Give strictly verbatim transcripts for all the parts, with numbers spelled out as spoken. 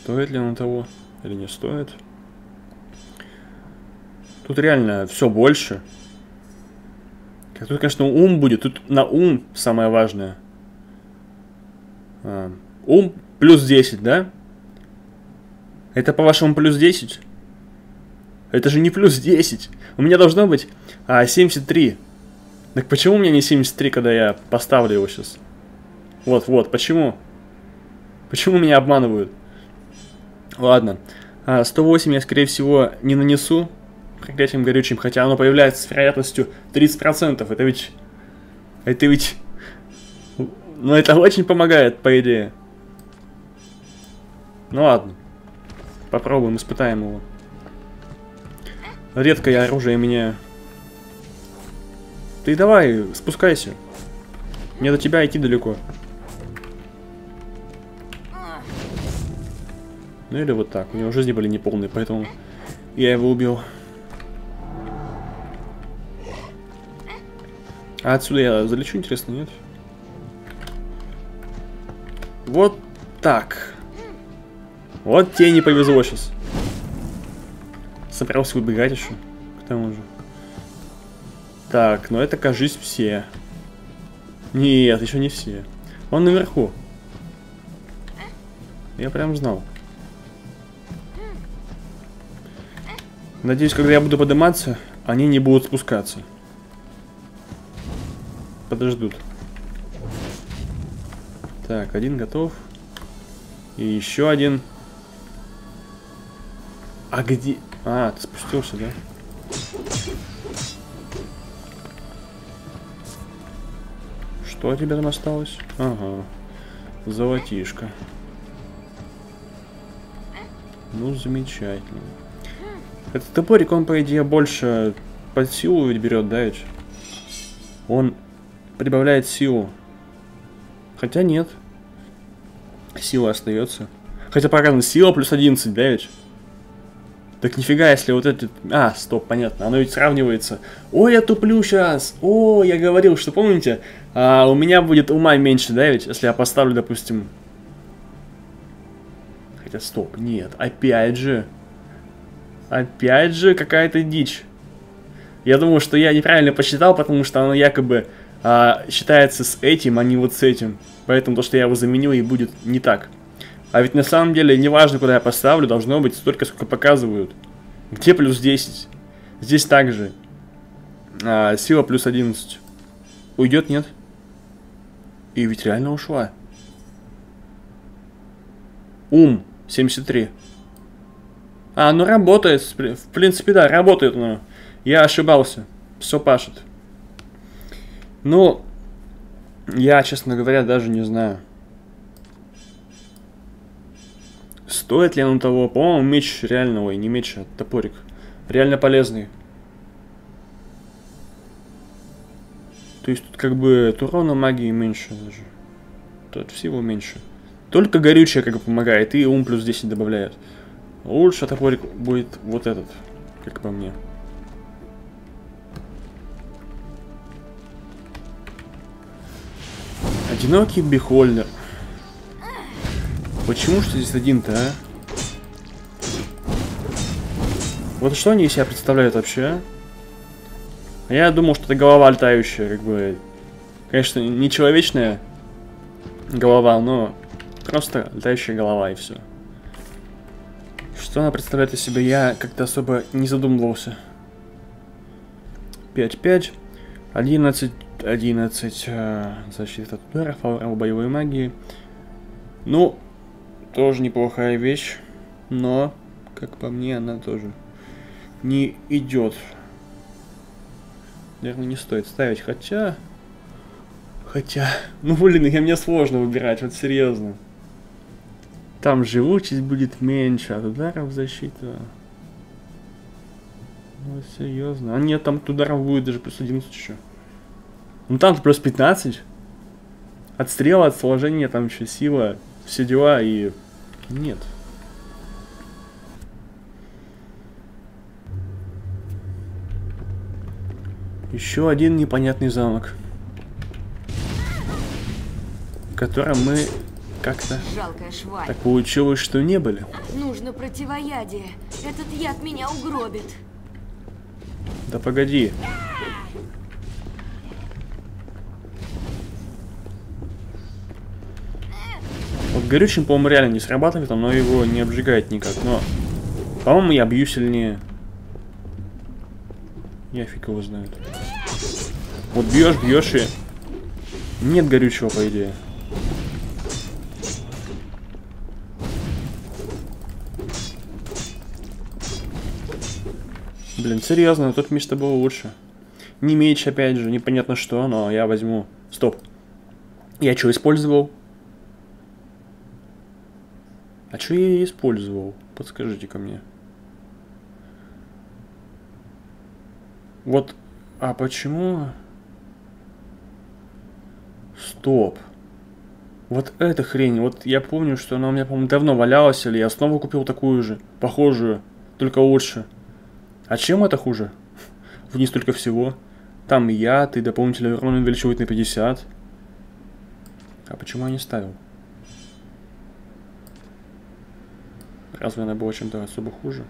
стоит ли оно того или не стоит. Тут реально все больше. Как тут, конечно, ум будет. Тут на ум самое важное. А, ум плюс десять, да? Это по-вашему плюс десять? Это же не плюс десять. У меня должно быть а, семьдесят три. Так почему у меня не семьдесят три, когда я поставлю его сейчас? Вот, вот, почему? Почему меня обманывают? Ладно. А, сто восемь я, скорее всего, не нанесу проклятием горючим, хотя оно появляется с вероятностью тридцать процентов. Это ведь... Это ведь... Ну, это очень помогает, по идее. Ну ладно. Попробуем, испытаем его. Редко я оружие меняю. Ты давай, спускайся. Мне до тебя идти далеко. Ну или вот так. У него жизни были неполные, поэтому я его убил. А отсюда я залечу, интересно, нет? Вот так. Вот тебе не повезло сейчас. Собрался убегать еще. К тому же. Так, ну это, кажись, все. Нет, еще не все. Он наверху. Я прям знал. Надеюсь, когда я буду подниматься, они не будут спускаться. Подождут. Так, один готов. И еще один. А где... А, ты спустился, да? Что у тебя там осталось? Ага. Золотишко. Ну, замечательно. Этот топорик, он, по идее, больше под силу ведь берет, да, ведь? Он прибавляет силу. Хотя нет. Сила остается. Хотя показано сила плюс одиннадцать, да, ведь? Так нифига, если вот эти... А, стоп, понятно. Оно ведь сравнивается. Ой, я туплю сейчас. О, я говорил, что, помните, а, у меня будет ума меньше, да, ведь? Если я поставлю, допустим... Хотя, стоп, нет. Опять же... Опять же, какая-то дичь. Я думаю, что я неправильно посчитал, потому что оно якобы а, считается с этим, а не вот с этим. Поэтому то, что я его заменил, и будет не так. А ведь на самом деле, неважно, куда я поставлю, должно быть столько, сколько показывают. Где плюс десять? Здесь также. А, сила плюс одиннадцать. Уйдет, нет? И ведь реально ушла. Ум семьдесят три. А, ну работает. В принципе, да, работает оно. Я ошибался. Все пашет. Ну, я, честно говоря, даже не знаю. Стоит ли оно того? По-моему, меч реально, ой, не меч, а топорик. Реально полезный. То есть тут как бы от урона магии меньше даже. Тут всего меньше. Только горючее как бы помогает, и ум плюс десять добавляет. Лучше топорик будет вот этот, как по мне. Одинокий бихольдер. Почему что здесь один-то, а? Вот что они из себя представляют вообще, а? Я думал, что это голова летающая, как бы. Конечно, не человечная голова, но просто летающая голова и все. Что она представляет из себя, я как-то особо не задумывался. пять пять, одиннадцать, одиннадцать, э, защита от ударов, аура боевой магии. Ну, тоже неплохая вещь, но, как по мне, она тоже не идет. Наверное, не стоит ставить, хотя... Хотя... Ну, блин, я, мне сложно выбирать, вот серьезно. Там живучесть будет меньше, от ударов защита. Ну, серьезно. А нет, там от ударов будет даже плюс одиннадцать еще. Ну, там плюс пятнадцать. Отстрела, от сложения, там еще сила, все дела и... Нет. Еще один непонятный замок, в котором мы как-то Жалкая шваль. так получилось, что не были. Нужно противоядие. Этот яд меня угробит. Да погоди. Вот горючим, по-моему, реально не срабатывает, оно его не обжигает никак, но... По-моему, я бью сильнее. Я фиг его знает. Вот бьешь, бьешь и... Нет горючего, по идее. Блин, серьезно, тот меч-то был лучше. Не меч, опять же, непонятно что, но я возьму. Стоп. Я что использовал? А что я использовал? Подскажите-ка мне. Вот, а почему? Стоп. Вот эта хрень, вот я помню, что она у меня, по-моему, давно валялась, или я снова купил такую же, похожую, только лучше. А чем это хуже? Вниз только всего. Там яд и дополнительный урон увеличивает на пятьдесят. А почему я не ставил? Разве она была чем-то особо хуже?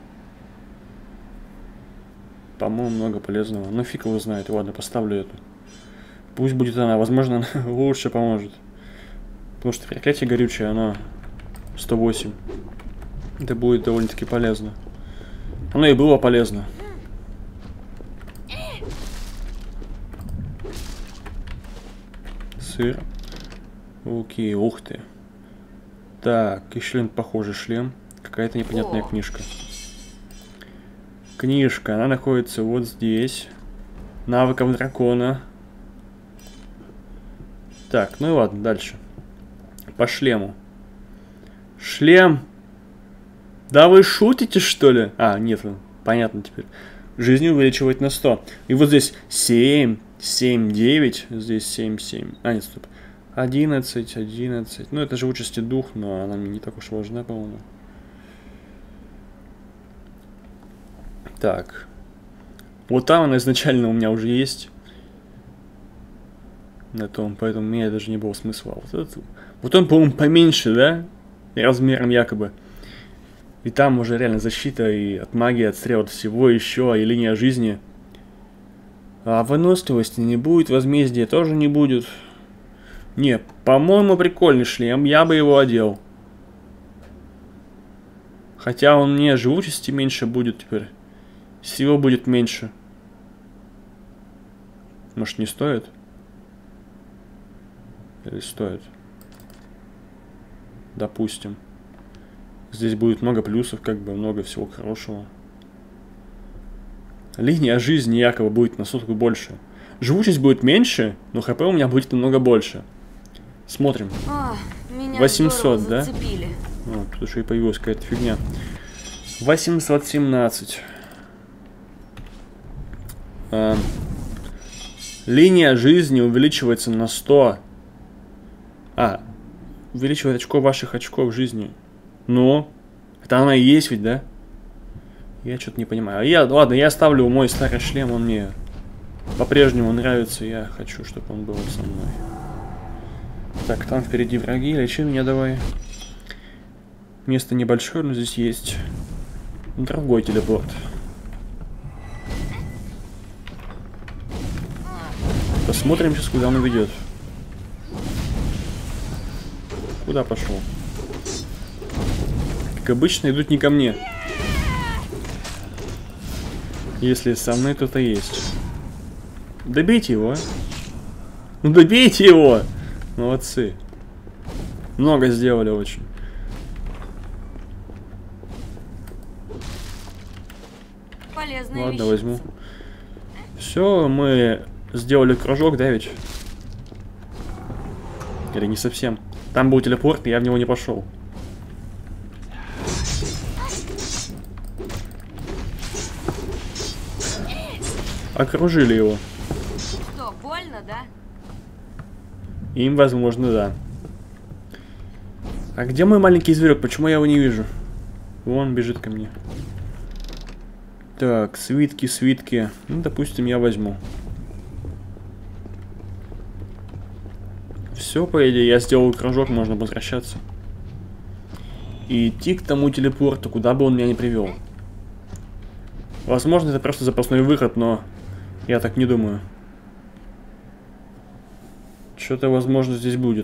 По-моему, много полезного. Но фиг его знает. Ладно, поставлю эту. Пусть будет она. Возможно, она лучше поможет. Потому что проклятие горючее, оно сто восемь. Это будет довольно-таки полезно. Оно и было полезно. Сыр. Окей, ух ты. Так, еще один похожий шлем. Какая-то непонятная книжка. Книжка, она находится вот здесь. Навыков дракона. Так, ну и ладно, дальше. По шлему. Шлем. Да вы шутите, что ли? А, нет, понятно теперь. Жизнь увеличивать на сто. И вот здесь семь, семь, девять. Здесь семь, семь. А, нет, стоп. одиннадцать, одиннадцать. Ну, это же участи дух, но она мне не так уж важна, по-моему. Так. Вот там она изначально у меня уже есть. На том, поэтому у меня даже не было смысла. Вот, этот, вот он, по-моему, поменьше, да? Размером якобы. И там уже реально защита и от магии, от стрел, от всего еще, и линия жизни. А выносливости не будет, возмездия тоже не будет. Не, по-моему, прикольный шлем, я бы его одел. Хотя он мне живучести меньше будет теперь. Всего будет меньше. Может, не стоит? Или стоит? Допустим. Здесь будет много плюсов, как бы много всего хорошего. Линия жизни якобы будет на сотку больше. Живучесть будет меньше, но хп у меня будет намного больше. Смотрим. О, меня восемьсот, да? зацепили. О, тут еще и появилась какая-то фигня. восемьсот семнадцать. А, линия жизни увеличивается на сто. А, увеличивает очко ваших очков жизни. Ну, это она и есть ведь, да? Я что-то не понимаю. Я, ладно, я оставлю мой старый шлем, он мне по-прежнему нравится. Я хочу, чтобы он был со мной. Так, там впереди враги. Лечи меня давай. Место небольшое, но здесь есть другой телепорт. Посмотрим сейчас, куда он ведет. Куда пошел? Как обычно, идут не ко мне. Если со мной кто-то есть. Добейте его, а? Ну добейте его! Молодцы. Много сделали очень. Полезная Ладно, вещица. возьму. Все, мы сделали кружок, да ведь? Или не совсем. Там был телепорт, и я в него не пошел. Окружили его. Что, больно, да? Им, возможно, да. А где мой маленький зверек? Почему я его не вижу? Вон бежит ко мне. Так, свитки, свитки. Ну, допустим, я возьму. Все, по идее, я сделал кружок, можно возвращаться. И идти к тому телепорту, куда бы он меня не привел. Возможно, это просто запасной выход, но я так не думаю. Что-то, возможно, здесь будет.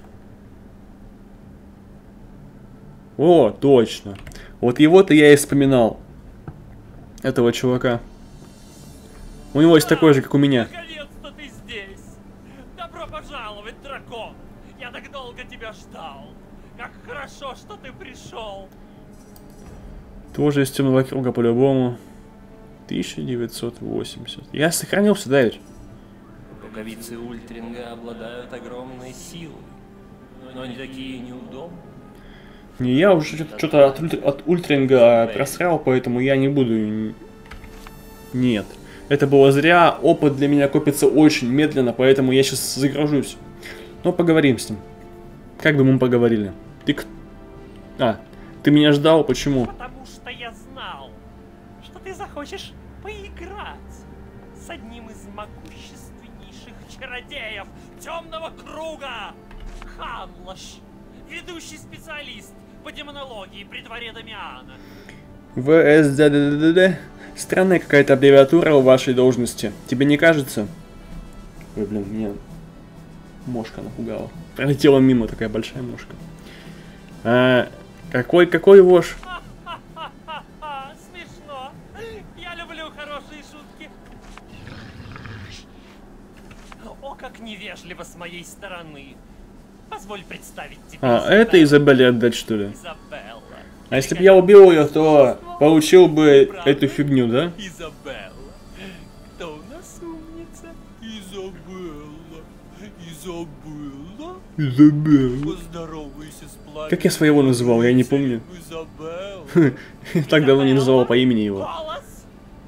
О, точно. Вот его-то я и вспоминал. Этого чувака. У него есть такой же, как у меня. Наконец-то ты здесь! Добро пожаловать, дракон! Я так долго тебя ждал! Как хорошо, что ты пришел! Тоже из темного круга по-любому. тысяча девятьсот восемьдесят. Я сохранился, да ведь? Рукавицы Ультринга обладают огромной силой, но они такие неудобные. Не, я уже что-то от, ультр... от Ультринга просрал, поэтому я не буду... Нет. Это было зря, опыт для меня копится очень медленно, поэтому я сейчас загружусь. Но поговорим с ним. Как бы мы поговорили? Ты к... А, ты меня ждал, почему? Потому что я знал, что ты захочешь поиграть с одним из могущественнейших чародеев Темного Круга! Ханлаш, ведущий специалист по демонологии при дворе Дамиана. ВСДДДД. Странная какая-то аббревиатура у вашей должности. Тебе не кажется? Ой, блин, меня мошка напугала. Пролетела мимо такая большая мошка. А, какой, какой вож? Ха-ха-ха-ха, смешно. Я люблю хорошие шутки. О, как невежливо с моей стороны. Позволь представить тебе. А, это Изабелле отдать, что ли? Изабелла. А если бы я убил ее, то получил бы Правда? Эту фигню, да? Изабелла. Кто у нас умница? Изабелла. Изабелла. Изабелла. Поздоровайся с пламенем. Как я своего называл, я не помню. Изабелла. Так давно не называл по имени его. Голос.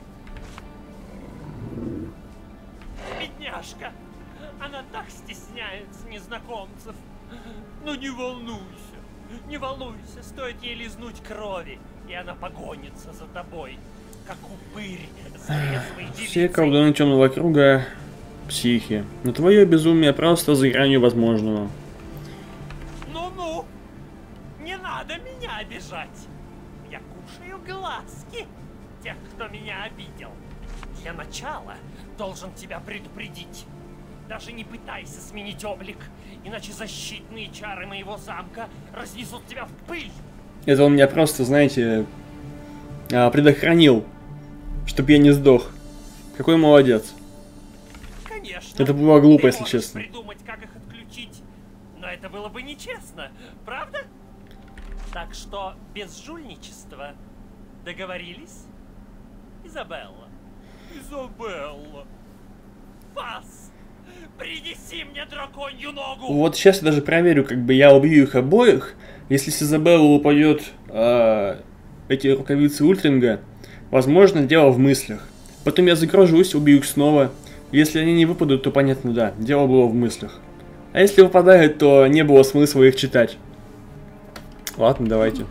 Бедняжка. Она так стесняется незнакомцев. Но не волнуйся. Не волнуйся, стоит ей лизнуть крови, и она погонится за тобой, как упырь за резвой девицей. Все колдуны Темного Круга психи. Но твое безумие просто за гранью возможного. Ну-ну, не надо меня обижать. Я кушаю глазки тех, кто меня обидел. Для начала должен тебя предупредить. Даже не пытайся сменить облик, иначе защитные чары моего замка разнесут тебя в пыль. Это он меня просто, знаете, предохранил, чтоб я не сдох. Какой молодец. Конечно. Это было глупо, ты если можешь честно. Придумать, как их отключить, но это было бы нечестно, правда? Так что без жульничества. Договорились? Изабелла. Изабелла. Фас. Принеси мне драконью ногу! Вот сейчас я даже проверю, как бы я убью их обоих. Если с Изабелла упадет э, эти рукавицы Ультринга, возможно, дело в мыслях. Потом я загружусь, убью их снова. Если они не выпадут, то понятно, да, дело было в мыслях. А если выпадают, то не было смысла их читать. Ладно, давайте.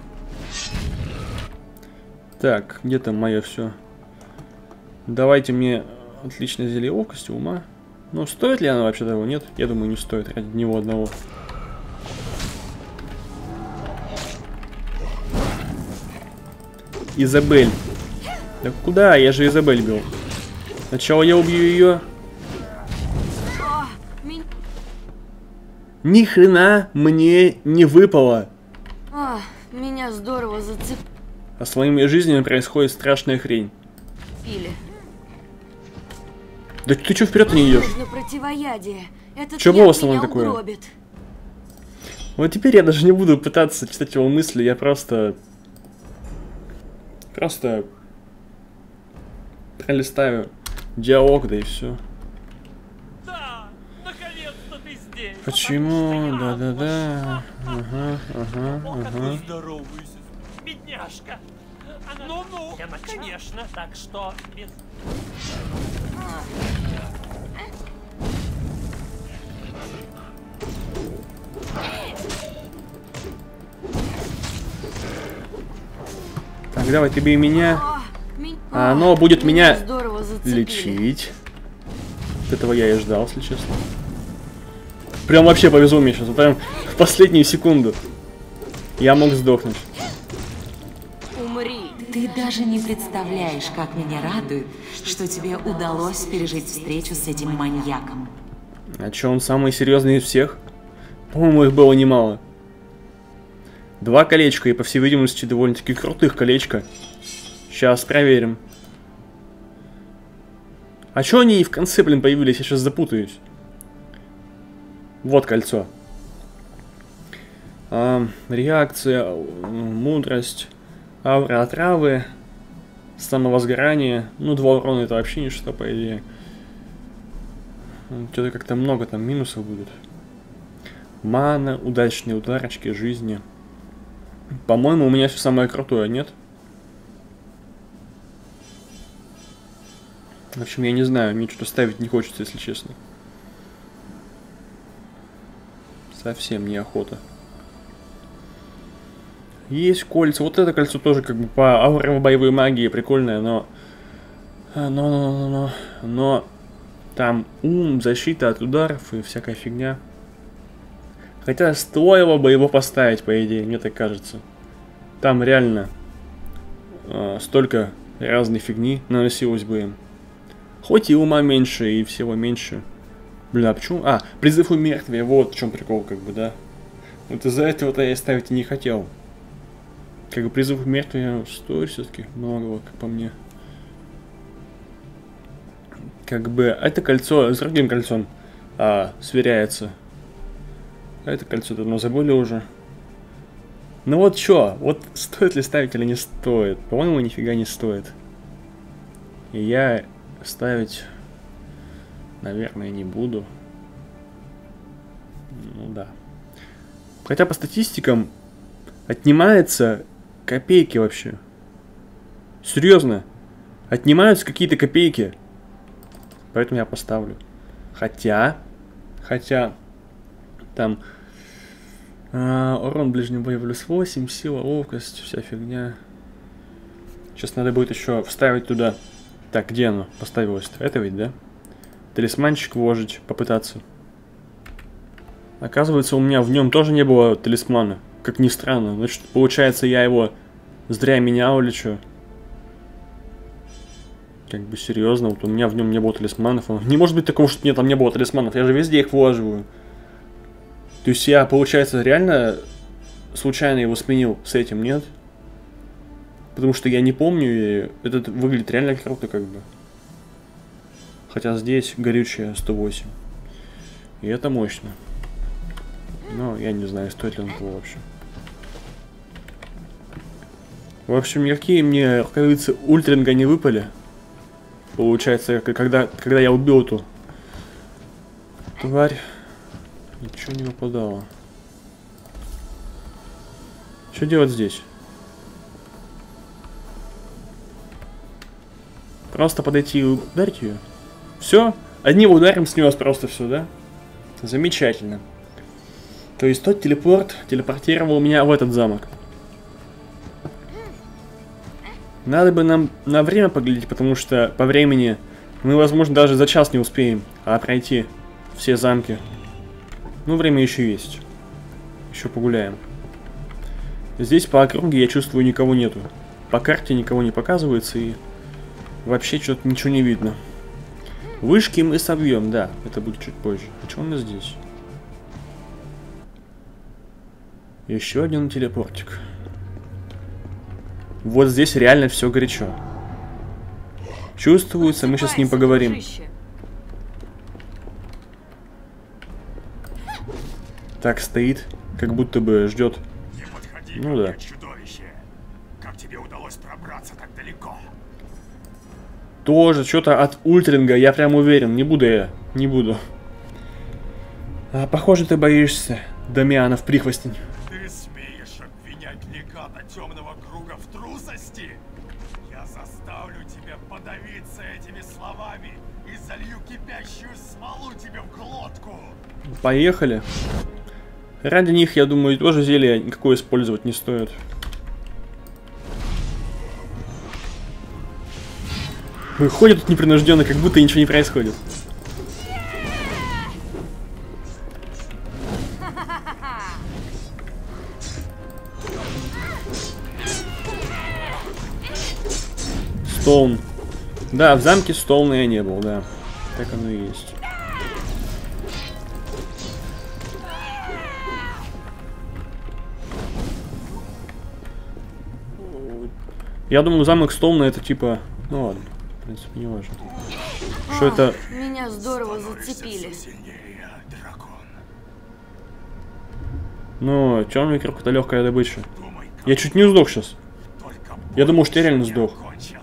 Так, где там мое все? Давайте мне отличное зелье ловкости, ума. Ну, стоит ли оно вообще того? Нет, я думаю, не стоит ради него одного. Изабель. Да куда? Я же Изабель бил. Сначала я убью ее. Ни хрена мне не выпало. А, меня здорово зацепили. А с моими жизнями происходит страшная хрень. Да ты чё вперед не идешь? Нужно противоядие. Этот Чё было со мной такое? угробит. Вот теперь я даже не буду пытаться читать его мысли, я просто... Просто... пролистаю диалог, да и все. Да, наконец-то ты здесь. Почему? Да-да-да. Ага, ага, О, как ага. вы здороваетесь, бедняжка. Она... Ну-ну, конечно, так что без... Так, давай, ты бей меня. А, ми- А оно будет меня здорово зацепили. лечить. Вот этого я и ждал, если честно. Прям вообще повезло мне сейчас. Прям в последнюю секунду. Я мог сдохнуть. Умри. Ты даже не представляешь, как меня радует, что тебе удалось пережить встречу с этим маньяком. А чё, он самый серьезный из всех? По-моему, их было немало. Два колечка, и по всей видимости довольно-таки крутых колечка. Сейчас проверим. А чё они в конце, блин, появились? Я сейчас запутаюсь. Вот кольцо. А, реакция, мудрость, аура отравы, самовозгорание. Ну, два урона это вообще ничто, по идее. Что-то как-то много там минусов будет. Мана, удачные ударочки, жизни. По-моему, у меня все самое крутое, нет? В общем, я не знаю, мне что-то ставить не хочется, если честно. Совсем неохота. Есть кольца. Вот это кольцо тоже как бы по аурово-боевой магии прикольное, но... Но, но, но, но, но... Там ум, защита от ударов и всякая фигня. Хотя стоило бы его поставить, по идее, мне так кажется. Там реально э, столько разной фигни наносилось бы им. Хоть и ума меньше, и всего меньше. Блин, а почему? А, призыв у мертвия, вот в чем прикол, как бы, да. Вот из-за этого-то я ставить и не хотел. Как бы призыв у мертвия стоит все-таки многого, как по мне. Как бы это кольцо с другим кольцом а, сверяется. А это кольцо давно забыли уже. Ну вот чё, вот стоит ли ставить или не стоит? По-моему, нифига не стоит. И я ставить, наверное, не буду. Ну да. Хотя по статистикам отнимается копейки вообще. Серьезно. Отнимаются какие-то копейки. Поэтому я поставлю. Хотя, хотя, там э, урон ближнего боя плюс восемь, сила, ловкость, вся фигня. Сейчас надо будет еще вставить туда. Так, где оно поставилось-то? Это ведь, да? Талисманчик вложить, попытаться. Оказывается, у меня в нем тоже не было талисмана. Как ни странно. Значит, получается, я его зря менял или что? Как бы серьезно, вот у меня в нем не было талисманов. Не может быть такого, что нет, там не было талисманов. Я же везде их вложиваю. То есть я, получается, реально случайно его сменил с этим, нет? Потому что я не помню, и этот выглядит реально круто, как бы. Хотя здесь горючее сто восемь. И это мощно. Но я не знаю, стоит ли он того вообще. В общем, никакие мне рукавицы ультринга не выпали. Получается, когда, когда я убил эту тварь, ничего не выпадало. Что делать здесь? Просто подойти и ударить ее? Все? Одним ударом снес просто все, да? Замечательно. То есть тот телепорт телепортировал меня в этот замок. Надо бы нам на время поглядеть, потому что по времени мы, возможно, даже за час не успеем а пройти все замки. Ну, время еще есть. Еще погуляем. Здесь по округе, я чувствую, никого нету. По карте никого не показывается и вообще что-то ничего не видно. Вышки мы собьем, да, это будет чуть позже. А что у нас здесь? Еще один телепортик. Вот здесь реально все горячо. Чувствуется, мы сейчас с ним поговорим. Так стоит, как будто бы ждет. Ну да. Как тебе удалось пробраться так далеко? Тоже что-то от ультринга, я прям уверен. Не буду я, не буду. А, похоже, ты боишься, Дамианов прихвостень. Ты смеешь обвинять легата темного круга в трусости? Я заставлю тебя подавиться этими словами и залью кипящую смолу тебе в глотку. Поехали. Ради них, я думаю, тоже зелье никакое использовать не стоит. Выходит тут непринужденно, как будто ничего не происходит. Стоун. Да, в замке Стоуна я не был, да. Так оно и есть. Я думаю, замок Стоуна это типа... Ну ладно, в принципе, не важно. Что это... Меня здорово зацепили. Ну, темный круг это легкая добыча. Я чуть не сдох сейчас. Я думал, что я реально сдох.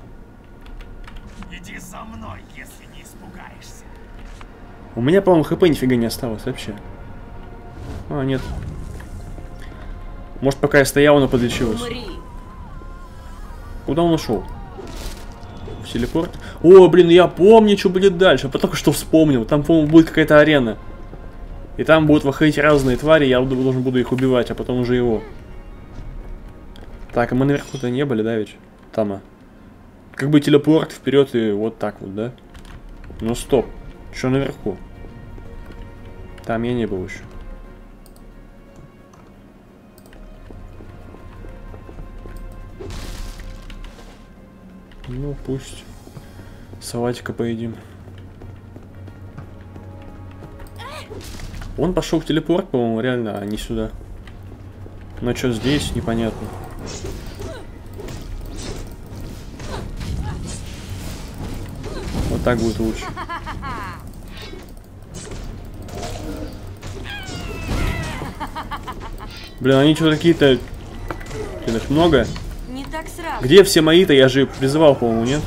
Иди за мной, если не испугаешься. У меня, по-моему, хп нифига не осталось вообще. А, нет. Может, пока я стоял, она подлечилась. Умри. Куда он ушел? В телепорт? О, блин, я помню, что будет дальше. Я только что вспомнил. Там, по-моему, будет какая-то арена. И там будут выходить разные твари, я должен буду их убивать, а потом уже его. Так, а мы наверху-то не были, да, ведь? Там, а. Как бы телепорт вперед и вот так вот, да? Ну стоп. Что наверху? Там я не был еще. Ну, пусть. Салатика поедим. Он пошел в телепорт, по-моему, реально, а не сюда. Но что здесь, непонятно. Вот так будет лучше. Блин, они что-то какие-то... Их много? Не так сразу. Где все мои-то? Я же призывал, по-моему, нет?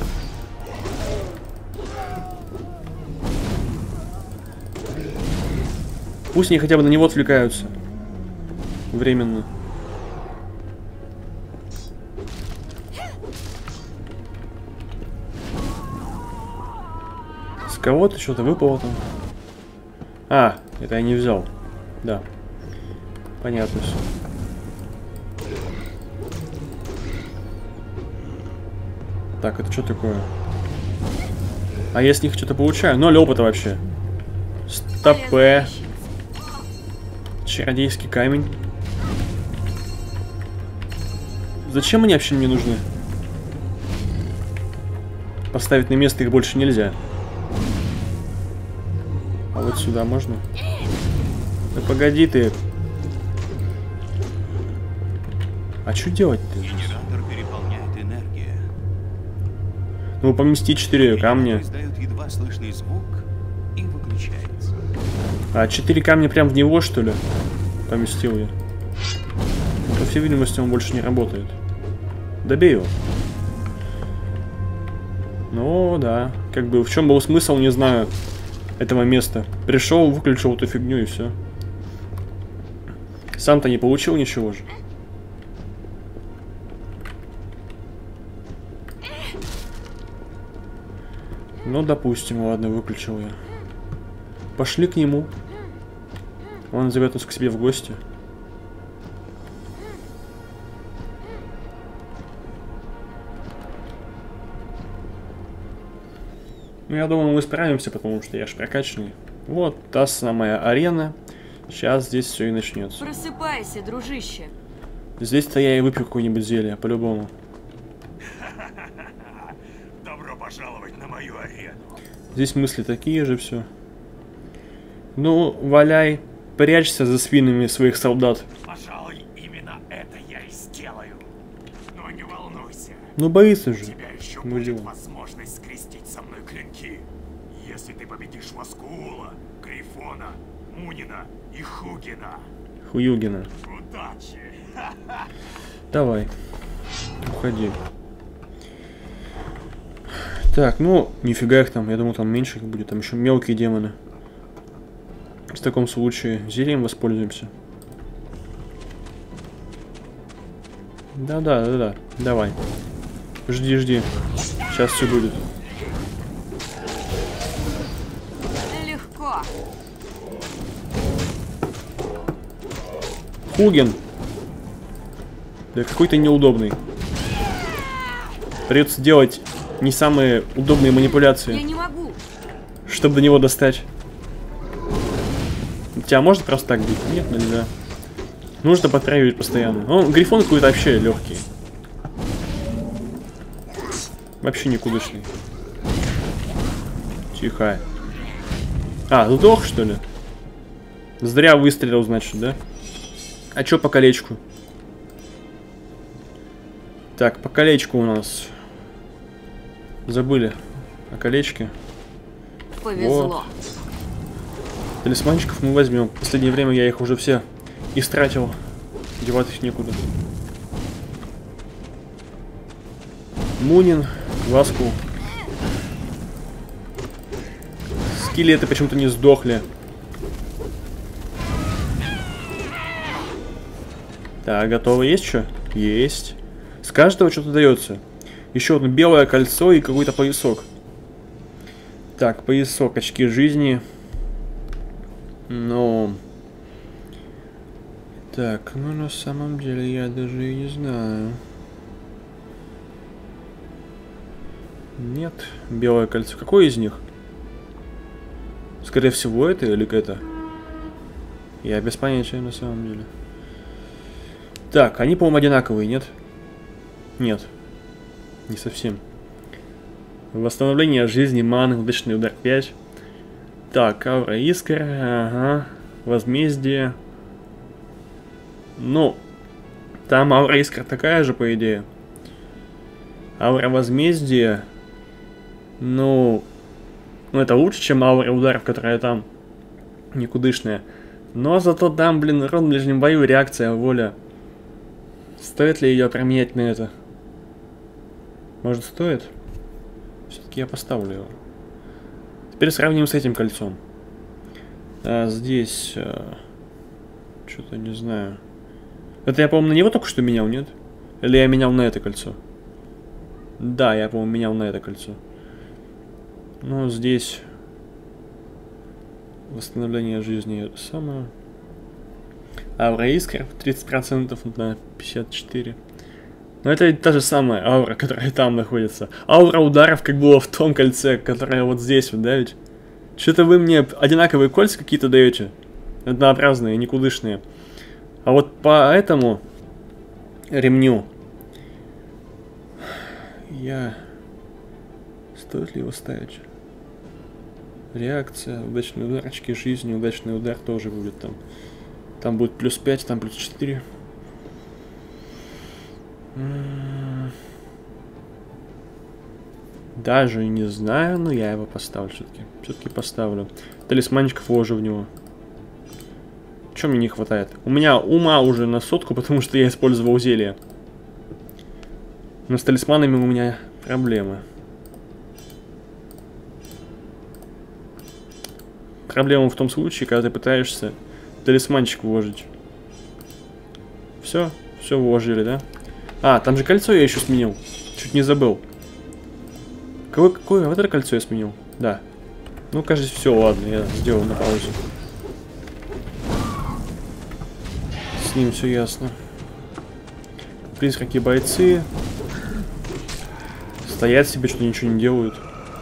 Пусть они хотя бы на него отвлекаются. Временно. С кого-то что-то выпало там. А, это я не взял. Да. Понятно все. Так, это что такое? А я с них что-то получаю? Ноль опыта вообще. Стопе. Чародейский камень. Зачем они вообще мне нужны? Поставить на место их больше нельзя. А вот сюда можно? Да погоди ты. А что делать-то? Генератор переполняет энергия. Ну, поместить четыре камня. Издает едва слышный звук и выключается. А четыре камня прям в него, что ли? Поместил я. По всей видимости, он больше не работает. Добей его. Ну, да. Как бы, в чем был смысл, не знаю, этого места. Пришел, выключил эту фигню и все. Сам-то не получил ничего же. Ну, допустим, ладно, выключил я. Пошли к нему. Он зовет нас к себе в гости. Ну, я думаю, мы справимся, потому что я ж прокачанный. Вот та самая арена. Сейчас здесь все и начнется. Просыпайся, дружище. Здесь-то я и выпью какое-нибудь зелье, по-любому. Добро пожаловать на мою арену. Здесь мысли такие же, все. Ну, валяй, прячься за спинами своих солдат. Пожалуй, именно это я и сделаю. Но не волнуйся. Ну, боится У же. тебя еще Ну, будет дела. возможность скрестить со мной клинки. Если ты победишь Васкуула, Грифона, Мунина и Хугина. Хуюгина. Удачи! Давай. Уходи. Так, ну, нифига их там. Я думал, там меньше их будет. Там еще мелкие демоны. В таком случае зельем воспользуемся. Да-да, да-да. Давай. Жди, жди. Сейчас все будет. Легко. Хуген. Да какой ты неудобный. Придется делать не самые удобные Я манипуляции, не могу. чтобы до него достать. Тебя можно просто так бить? Нет, нельзя. Нужно подтравливать постоянно. Ну, Грифон какой-то вообще легкий. Вообще никудышный. Тихо. А, сдох, что ли? Зря выстрелил, значит, да? А чё по колечку? Так, по колечку у нас. Забыли о колечке. Повезло. Вот. Талисманчиков мы возьмем. В последнее время я их уже все истратил. Девать их некуда. Мунин, глазку. Скелеты почему-то не сдохли. Так, готово. Есть что? Есть. С каждого что-то дается. Еще одно белое кольцо и какой-то поясок. Так, поясок, очки жизни. Но... Так, ну на самом деле я даже и не знаю. Нет, белое кольцо. Какое из них? Скорее всего это или это? Я без понятия на самом деле. Так, они, по-моему, одинаковые, нет? Нет. Не совсем. Восстановление жизни, маны, удачный удар пять. Так, аура искра, ага. Возмездие. Ну, там аура искра такая же, по идее. Аура возмездия. Ну, ну, это лучше, чем аура ударов, которая там никудышная. Но зато там, блин, урон в ближнем бою, реакция, воля. Стоит ли ее променять на это? Может, стоит? Все-таки я поставлю его. Теперь сравним с этим кольцом. А здесь... А, что-то не знаю. Это я, по-моему, на него только что менял, нет? Или я менял на это кольцо? Да, я, по-моему, менял на это кольцо. Ну, здесь... Восстановление жизни это самое. Аура искра тридцать процентов на пятьдесят четыре. Но это та же самая аура, которая там находится. Аура ударов, как было в том кольце, которое вот здесь вот, да ведь? Что-то вы мне одинаковые кольца какие-то даете. Однообразные, никудышные. А вот по этому ремню я... Стоит ли его ставить? Реакция, удачный удар, очки жизни, удачный удар тоже будет там. Там будет плюс пять, там плюс четыре. Даже не знаю, но я его поставлю все-таки. Все-таки поставлю. Талисманчиков вложу в него. Чего мне не хватает? У меня ума уже на сотку, потому что я использовал зелье. Но с талисманами у меня проблемы. Проблема в том случае, когда ты пытаешься талисманчик вложить. Все, все вложили, да? А, там же кольцо я еще сменил. Чуть не забыл. Какое, какое? Вот это кольцо я сменил. Да. Ну, кажется, все, ладно, я сделал на паузу. С ним все ясно. Призраки бойцы. Стоят себе, что ничего не делают.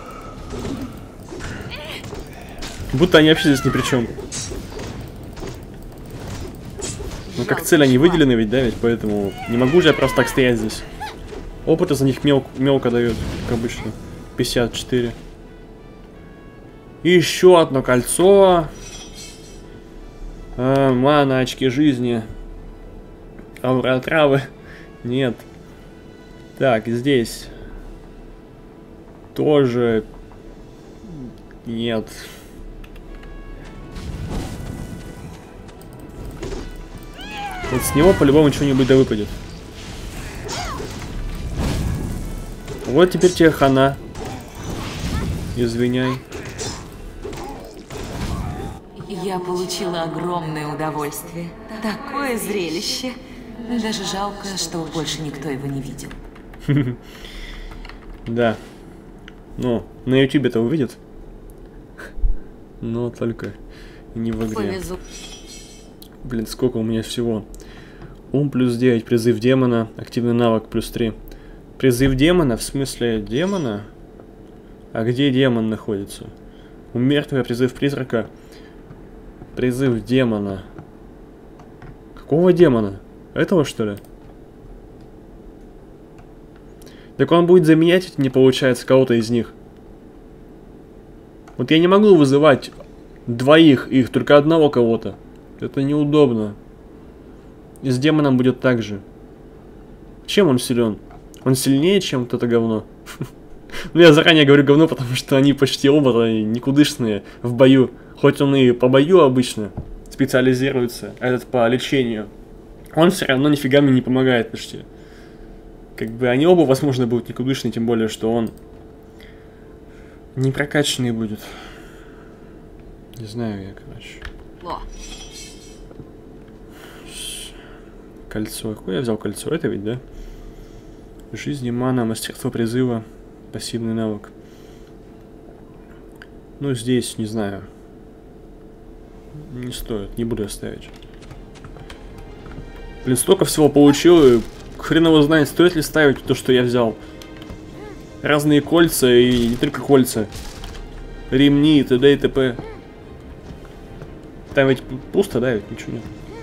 Будто они вообще здесь ни при чем. Ну, как цель они выделены ведь, да, ведь, поэтому не могу же я просто так стоять здесь. Опыта за них мел мелко дает, как обычно. пятьдесят четыре. И еще одно кольцо. А, мана, очки жизни. Аура травы. Нет. Так, здесь. Тоже. Нет. Вот с него по-любому что-нибудь да выпадет. Вот теперь тебе хана. Извиняй. Я получила огромное удовольствие. Такое зрелище. Даже жалко, что больше никто его не видел. Да. Ну, на ютубе это увидят. Но только не в игре. Повезу. Блин, сколько у меня всего. Ум плюс девять, призыв демона, активный навык плюс три. Призыв демона, в смысле демона? А где демон находится? Ум мертвый, призыв призрака. Призыв демона. Какого демона? Этого, что ли? Так он будет заменять, не получается, кого-то из них. Вот я не могу вызывать двоих их, только одного кого-то. Это неудобно. И с демоном будет так же. Чем он силен? Он сильнее, чем вот это говно? Ну, я заранее говорю говно, потому что они почти оба никудышные в бою. Хоть он и по бою обычно специализируется, а этот по лечению. Он все равно нифига мне не помогает почти. Как бы они оба, возможно, будут никудышные, тем более, что он не прокачанный будет. Не знаю я, короче. О. Кольцо. Какое я взял кольцо? Это ведь, да? Жизнь, мана, мастерство призыва, пассивный навык. Ну, здесь, не знаю. Не стоит, не буду оставить. Блин, столько всего получил, и хрен его знает, стоит ли ставить то, что я взял. Разные кольца, и не только кольца. Ремни, и т.д. и т.п. Там ведь пусто, да, ведь ничего нет.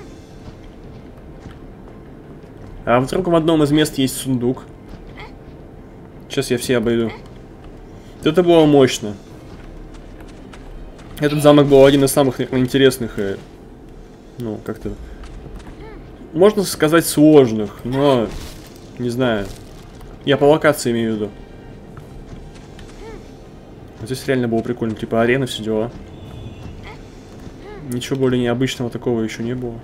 А вдруг в одном из мест есть сундук? Сейчас я все обойду. Это было мощно. Этот замок был один из самых, наверное, интересных и, ну, как-то, можно сказать, сложных, но, не знаю. Я по локации имею в виду. Здесь реально было прикольно, типа арена, все дела. Ничего более необычного такого еще не было.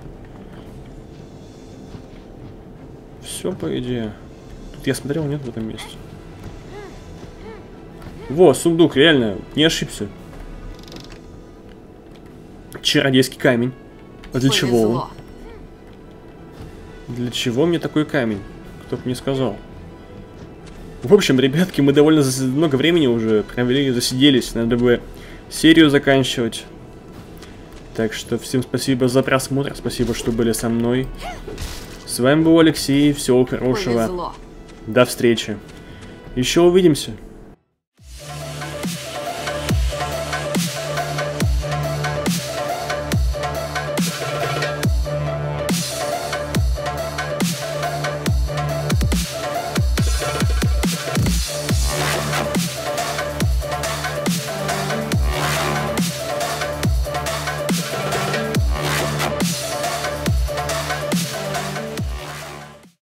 Все, по идее. Тут я смотрел, нет в этом месте. Во, сундук, реально, не ошибся. Чародейский камень. А для чего он? Для чего мне такой камень? Кто бы мне сказал. В общем, ребятки, мы довольно много времени уже провели, засиделись. Надо бы серию заканчивать. Так что всем спасибо за просмотр. Спасибо, что были со мной. С вами был Алексей. Всего хорошего. Повезло. До встречи. Еще увидимся.